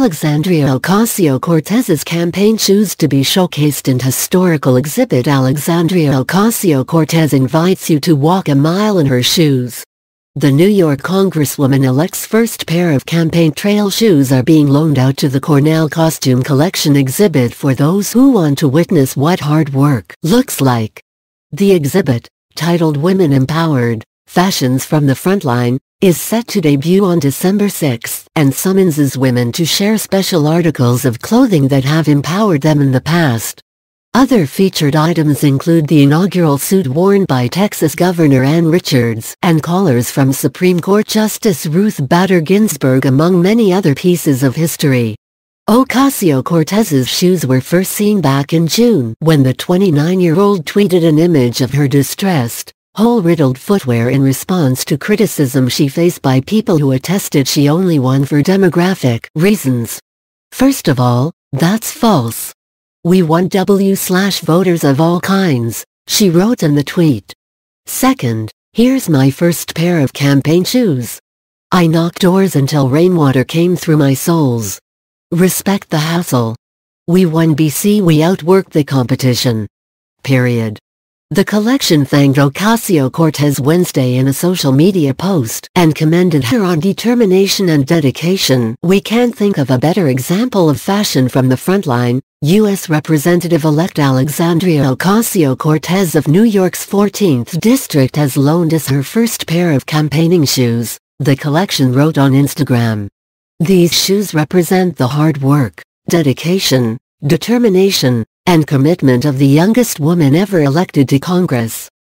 Alexandria Ocasio Cortez's campaign shoes to be showcased in historical exhibit. Alexandria Ocasio Cortez invites you to walk a mile in her shoes. The New York Congresswoman-elect's first pair of campaign trail shoes are being loaned out to the Cornell Costume Collection exhibit for those who want to witness what hard work looks like. The exhibit, titled Women Empowered, Fashions from the Frontline, is set to debut on December 6 and summonses women to share special articles of clothing that have empowered them in the past. Other featured items include the inaugural suit worn by Texas Governor Ann Richards and collars from Supreme Court Justice Ruth Bader Ginsburg, among many other pieces of history. Ocasio-Cortez's shoes were first seen back in June when the 29-year-old tweeted an image of her distressed, hole-riddled footwear in response to criticism she faced by people who attested she only won for demographic reasons. "First of all, that's false. We want voters of all kinds," she wrote in the tweet. "Second, here's my first pair of campaign shoes. I knocked doors until rainwater came through my soles. Respect the hassle. We won BC, we outworked the competition. Period." The collection thanked Ocasio-Cortez Wednesday in a social media post and commended her on determination and dedication. "We can't think of a better example of fashion from the frontline," U.S. Representative-elect Alexandria Ocasio-Cortez of New York's 14th District has loaned us her first pair of campaigning shoes, the collection wrote on Instagram. "These shoes represent the hard work, dedication, determination, and commitment of the youngest woman ever elected to Congress.